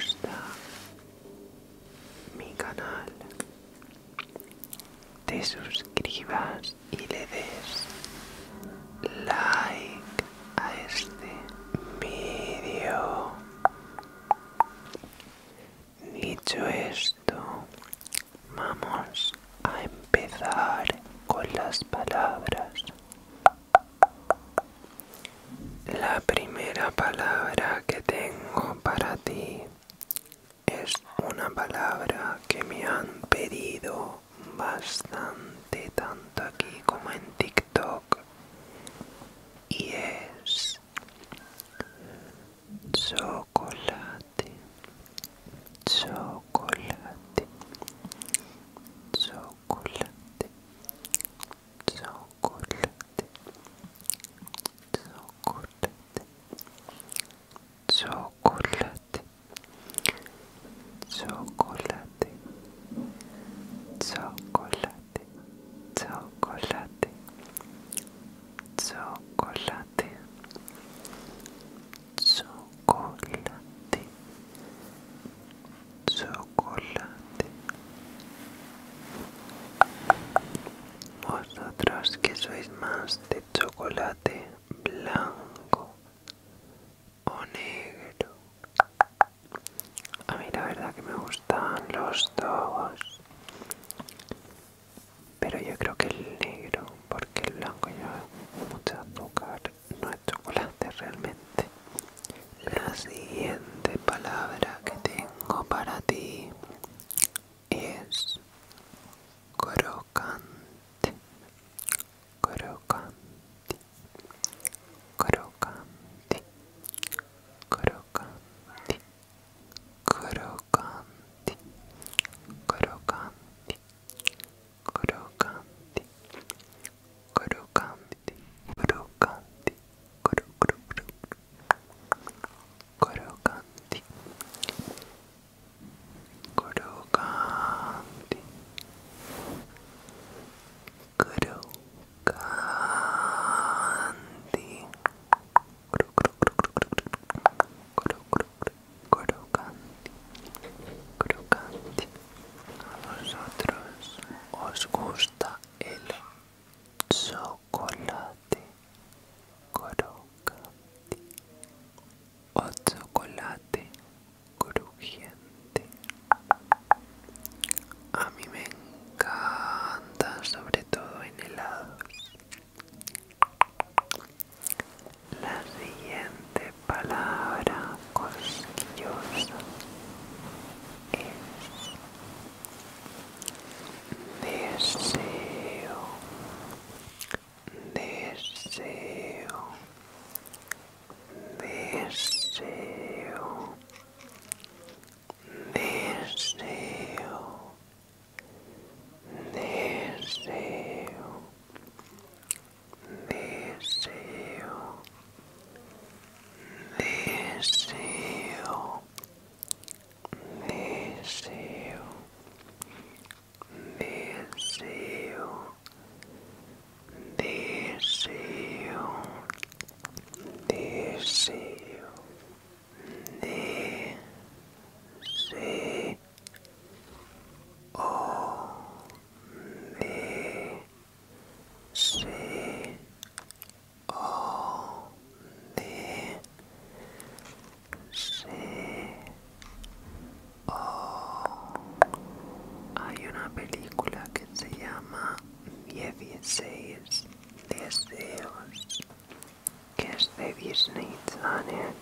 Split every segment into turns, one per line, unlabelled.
gusta mi canal, te suscribas y le des like a este vídeo. Dicho esto, vamos a empezar con las palabras. La primera palabra que tengo para ti es una palabra que me han pedido bastante, tanto aquí como en TikTok, y es chocolate, chocolate, chocolate, chocolate, chocolate, chocolate, chocolate, chocolate, chocolate, chocolate, chocolate, chocolate. Vosotros que sois más de chocolate blanco o negro. A mí la verdad que me gustan los dos, pero yo creo que el negro, porque el blanco lleva mucho azúcar, no es chocolate realmente. La siguiente palabra que tengo para ti es crocante, crocante, crocante, crocante, crocante, crocante, crocante, crocante, crocante, crocante, crocante, crocante, crocante, crocante. ¿A vosotros os gusta el chocolate crocante o chocolate crujiente? A mí me encanta, sobre todo en helados. La siguiente palabra cosquillosa es deseo, deseo, deseo, deseo, deseo, deseo, deseo, deseo, deseo, deseo, deseo, deseo, hay una película que se llama 16 deseos, que es de Disney Channel,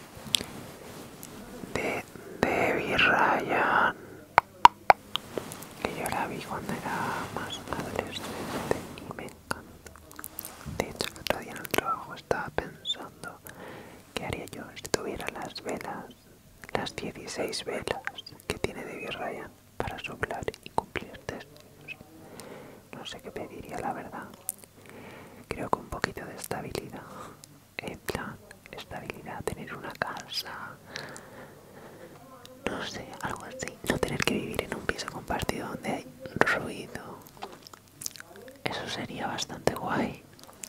de Debbie Ryan, que yo la vi cuando era más adolescente y me encanta. De hecho, el otro día en el trabajo estaba pensando qué haría yo si tuviera las velas, las 16 velas que tiene Debbie Ryan para soplar y cumplir deseos. No sé qué pediría, la verdad. Creo que un poquito de estabilidad. En plan, estabilidad, tener una casa, no sé, algo así. No tener que vivir en un piso compartido donde hay ruido. Eso sería bastante guay.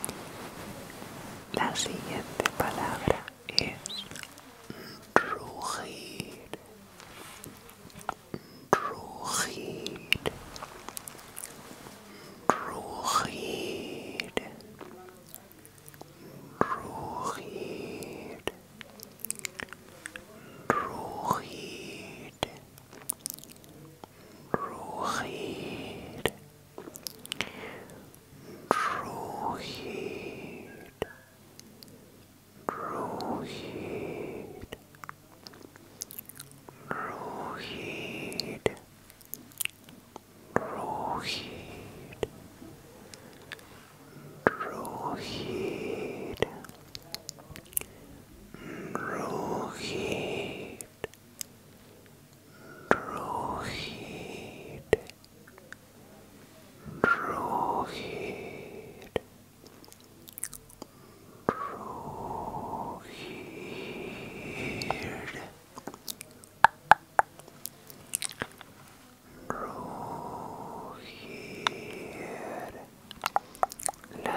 La siguiente palabra es rugir,